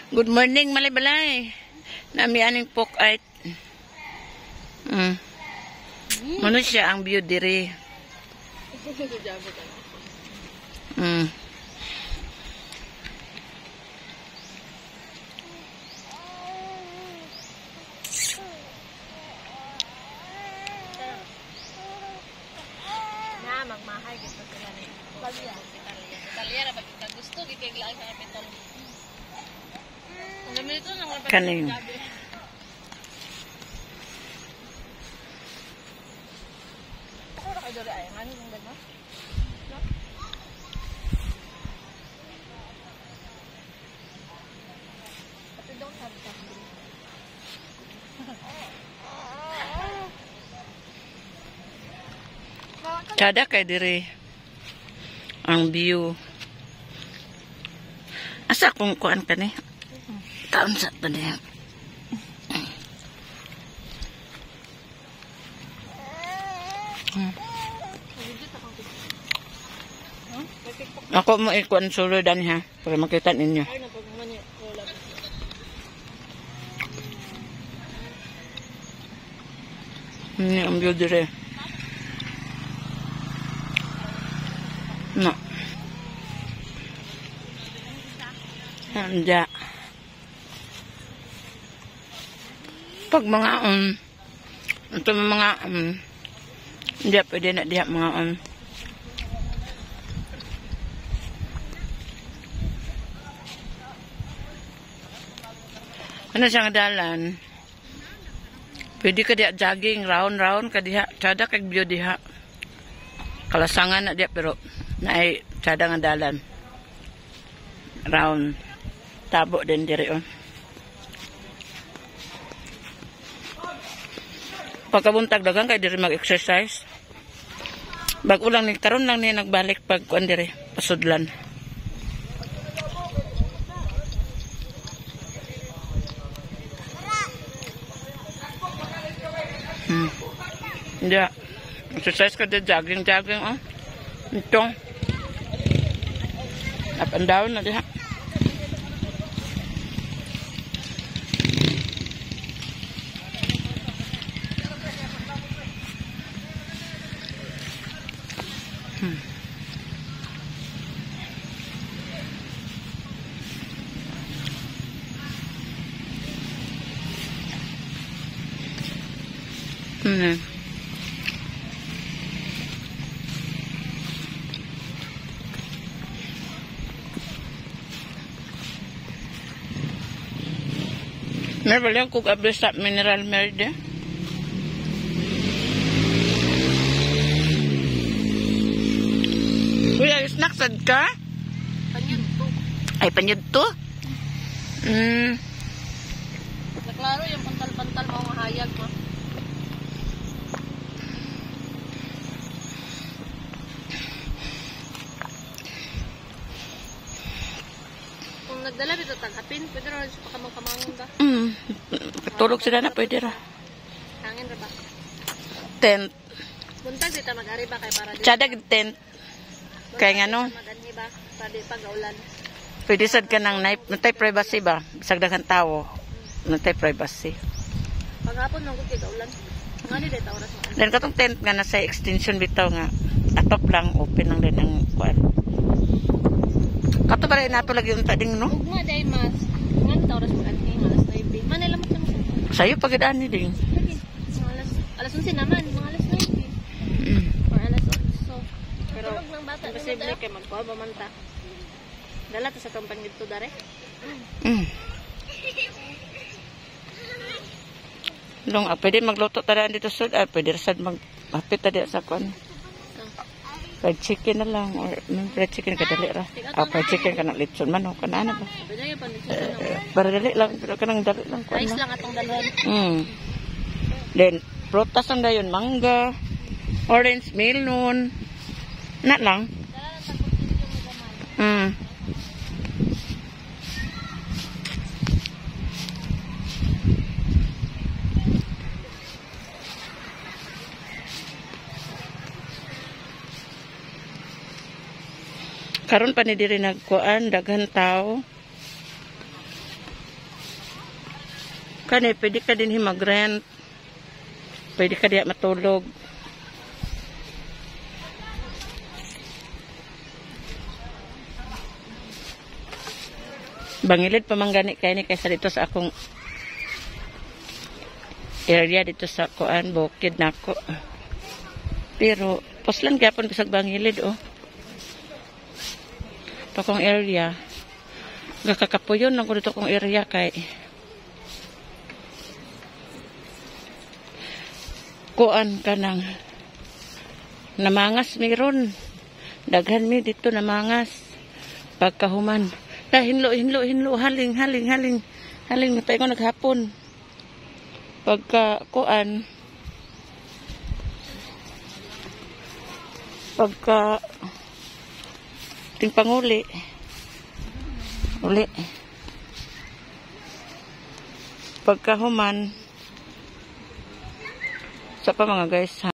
Good morning, malay-balay. Nami aning pokait. Ano siya ang view diri? Magmahay gitu sila ni Italia ra pag gusto gigiglaan sa kapital. Ang dami nito nang Kaning. Ako ra kadori ay ngani nang gano. But we don't have that. Cada kay diri ang view. Asa kung kuan ka ni? Taon sa tadi. Ako mo ikuan suludan ha para makita ninyo. Ini ang view diri. No. Handa. Pag mga ito mga hindi pwede na diha mga ano siyang dalan. Pwede ka diha jogging round ka diha. Cada kag view diha. Kalasangan na diha pero naay cada nga dalan. Round. Tabo din diri on. Pagkabuntag dagang kay diri mag-exercise. Bag-o lang ni karon lang ni nagbalik pag kuan diri pasudlan. Yeah. Exercise ka din, jogging oh. Ito. Up and down na diha. May balik ko abis sa mineral merde. Kuya, snack sad ka? Panyud to. Ay, panyud to? Naklaro yung pantal-pantal mga hayag mo. Kung nagdala dito tagapin, pwede rin sa pakamang-kamangon ba? Tulog sila na, pwede ra. Hangin ra ba? Tent. Buntag dito mag-ari ba kay para dito? Tsadag tent. Kaya nga no, Mag-anhi ba? Para di pag-aulan. pwede sad ka ng natay privacy ba? Bisag daghang tao. Natay privacy. Paghapon nung kung kig-aulan. Ngani dito oras mo. Then katong tent nga nasa extension bitaw nga atop lang, open lang din ang kuan. Kato ba rin nato lagi yung tading no? Ugma day mas. Ngani ta oras mag-anhi alas 9. Manila mo sa mo. Sa'yo pagidaan ni ding. Lagi. Alas 11 naman, mga alas 9. Or alas 8. Pero imposible kay magkuha ba man ta. Dala ta sa kampang dito dare. Long, pwede magluto tara dito sud. Pwede sad magpapit tadi sa kuan. Fried chicken na lang or fried chicken kadali ra. Fried chicken kana litson man o kana ano ba? Pwede yung pandito. Para dali lang, pero kanang dali lang kuan. Rice lang atong dalon. Then prutas ang dayon, mangga, orange, melon. Na lang. Karon pa ni diri nagkuan daghan tao. Kani, pwede ka din mag-rent. Pwede ka diya matulog. Bangilid pa man gani kay ni kaysa dito sa akong area dito sa kuan bukid nako. Pero poslan gyapon bisag bangilid oh. Pakong area. Gakakapuyon lang ko dito kong area kay kuan kanang namangas meron. Daghan mi dito namangas pagkahuman. Hinlo, haling matay ko naghapon. Pagka kuan, pagka tingpanguli, uli. Pagka human, sa pa mga guys,